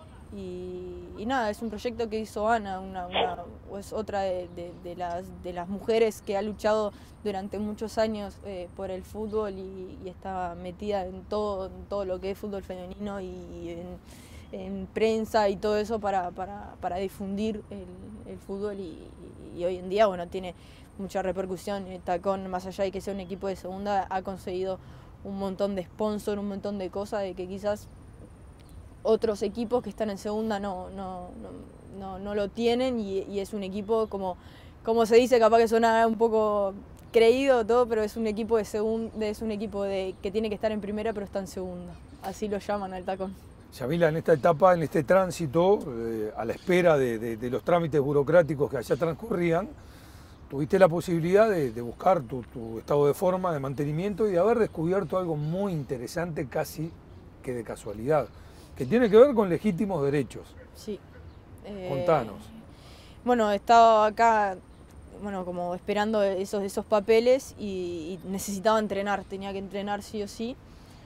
Y, y nada, es un proyecto que hizo Ana, una, una, es otra de, de, de, las, de las mujeres que ha luchado durante muchos años eh, por el fútbol y, y está metida en todo, en todo lo que es fútbol femenino y en, en prensa y todo eso para, para, para difundir el, el fútbol y, y, y hoy en día bueno, tiene mucha repercusión. Tacón, más allá de que sea un equipo de segunda, ha conseguido un montón de sponsor, un montón de cosas de que quizás otros equipos que están en segunda no, no, no, no, no lo tienen y, y es un equipo, como, como se dice, capaz que suena un poco creído todo, pero es un equipo de segunda, es un equipo de, que tiene que estar en primera pero está en segunda. Así lo llaman al Tacón. Yamila, en esta etapa, en este tránsito, eh, a la espera de, de, de los trámites burocráticos que allá transcurrían, tuviste la posibilidad de, de buscar tu, tu estado de forma, de mantenimiento y de haber descubierto algo muy interesante, casi que de casualidad, que tiene que ver con legítimos derechos. Sí. Eh, Contanos. Bueno, estaba acá, bueno, como esperando esos, esos papeles y, y necesitaba entrenar, tenía que entrenar sí o sí.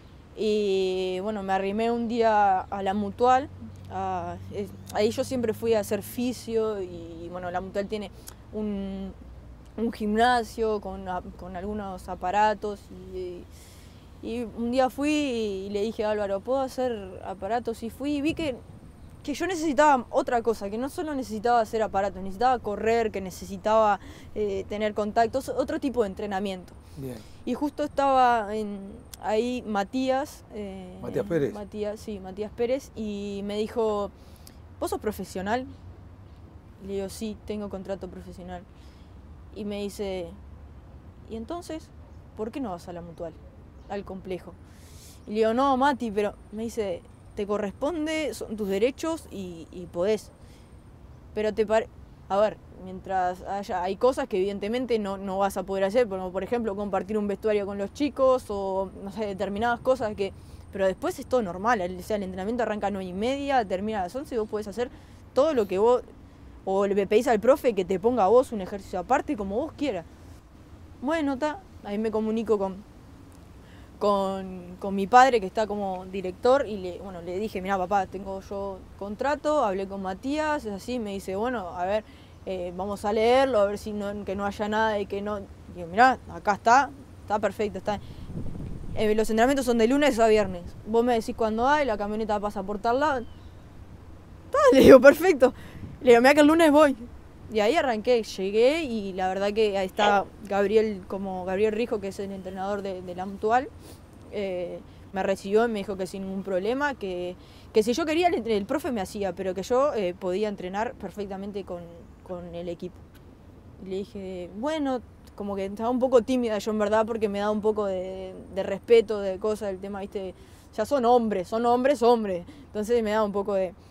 Y bueno, me arrimé un día a la Mutual. A, eh, ahí yo siempre fui a hacer fisio y bueno, la Mutual tiene un, un gimnasio con, con algunos aparatos y, y un día fui y le dije a Álvaro, ¿puedo hacer aparatos? Y fui y vi que, que yo necesitaba otra cosa, que no solo necesitaba hacer aparatos, necesitaba correr, que necesitaba eh, tener contactos, otro tipo de entrenamiento. Bien. Y justo estaba en, ahí Matías. Eh, Matías Pérez. Matías, sí, Matías Pérez, y me dijo, ¿vos sos profesional? Y le digo, sí, tengo contrato profesional. Y me dice, ¿y entonces por qué no vas a la Mutual, al complejo? Y le digo, no, Mati, pero me dice, te corresponde, son tus derechos y, y podés. Pero te parece... A ver, mientras haya, hay cosas que evidentemente no, no vas a poder hacer, como por ejemplo compartir un vestuario con los chicos o no sé, determinadas cosas que... Pero después es todo normal, o sea, el entrenamiento arranca a nueve y media, termina a las once y vos podés hacer todo lo que vos... O le pedís al profe que te ponga a vos un ejercicio aparte como vos quieras. Bueno, está, ahí me comunico con, con, con mi padre que está como director y le, bueno, le dije, mirá papá, tengo yo contrato, hablé con Matías, es así, me dice, bueno, a ver, eh, vamos a leerlo, a ver si no, que no haya nada y que no... Digo, mirá, acá está, está perfecto, está... Eh, los entrenamientos son de lunes a viernes, vos me decís cuándo hay, la camioneta pasa por tal lado. Le digo, perfecto. Le digo, mirá que el lunes voy. Y ahí arranqué, llegué y la verdad que ahí está Gabriel, como Gabriel Rijo, que es el entrenador de, de la Mutual, eh, me recibió y me dijo que sin ningún problema, que, que si yo quería el, el profe me hacía, pero que yo eh, podía entrenar perfectamente con, con el equipo. Y le dije, bueno, como que estaba un poco tímida yo en verdad porque me da un poco de, de respeto, de cosas, del tema, viste, ya son hombres, son hombres, hombres, entonces me da un poco de...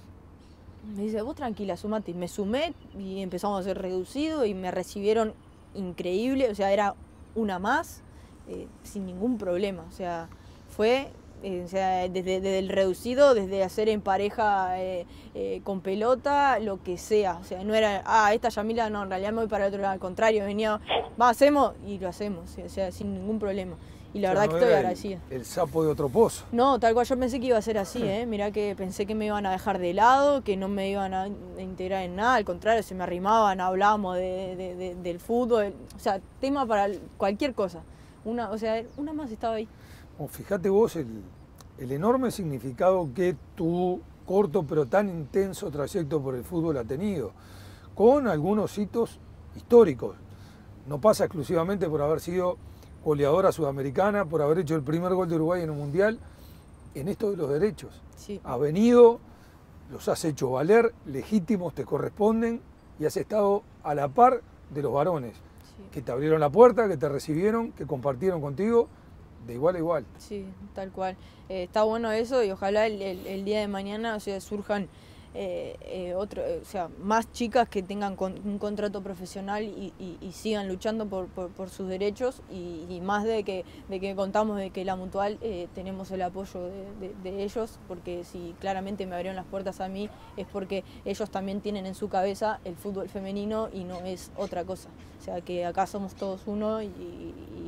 Me dice, vos tranquila, sumate. Me sumé y empezamos a ser reducido y me recibieron increíble, o sea, era una más, eh, sin ningún problema. O sea, fue eh, o sea, desde, desde el reducido, desde hacer en pareja eh, eh, con pelota, lo que sea. O sea, no era, ah, esta Yamila, no, en realidad me voy para el otro lado, al contrario, venía, va, hacemos y lo hacemos, o sea, sin ningún problema. Y la O sea, verdad no que estoy era agradecida. El, el sapo de otro pozo. No, tal cual, yo pensé que iba a ser así, ¿eh? Mirá que pensé que me iban a dejar de lado, que no me iban a integrar en nada, al contrario, se me arrimaban, hablábamos de, de, de, del fútbol, o sea, tema para cualquier cosa. Una, o sea, una más estaba ahí. Bueno, fíjate vos el, el enorme significado que tu corto pero tan intenso trayecto por el fútbol ha tenido, con algunos hitos históricos. No pasa exclusivamente por haber sido goleadora sudamericana, por haber hecho el primer gol de Uruguay en un mundial, en esto de los derechos. Sí. Has venido, los has hecho valer, legítimos, te corresponden y has estado a la par de los varones, Sí. que te abrieron la puerta, que te recibieron, que compartieron contigo de igual a igual. Sí, tal cual. Eh, está bueno eso y ojalá el, el, el día de mañana, o sea, surjan eh, eh, otro, eh, o sea, más chicas que tengan con, un contrato profesional y, y, y sigan luchando por, por, por sus derechos y, y más de que, de que contamos de que la Mutual eh, tenemos el apoyo de, de, de ellos, porque si claramente me abrieron las puertas a mí es porque ellos también tienen en su cabeza el fútbol femenino y no es otra cosa. O sea, que acá somos todos uno y, y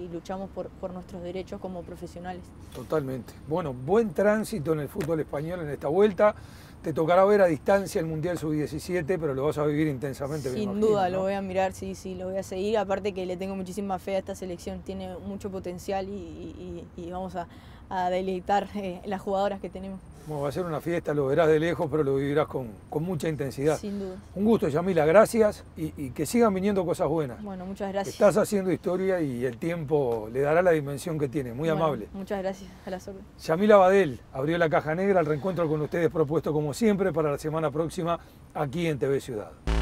luchamos por, por nuestros derechos como profesionales. Totalmente. Bueno, buen tránsito en el fútbol español en esta vuelta. Te tocará ver a distancia el Mundial sub diecisiete, pero lo vas a vivir intensamente. Sin imagino, duda, ¿no? Lo voy a mirar, sí, sí, lo voy a seguir. Aparte que le tengo muchísima fe a esta selección, tiene mucho potencial y, y, y vamos a, a deleitar eh, las jugadoras que tenemos. Bueno, va a ser una fiesta, lo verás de lejos, pero lo vivirás con, con mucha intensidad. Sin duda. Un gusto, Yamila, gracias y, y que sigan viniendo cosas buenas. Bueno, muchas gracias. Estás haciendo historia y el tiempo le dará la dimensión que tiene. Muy Bueno, amable. Muchas gracias, a las órdenes. Yamila Badel abrió la caja negra, el reencuentro con ustedes propuesto como siempre para la semana próxima aquí en T V Ciudad.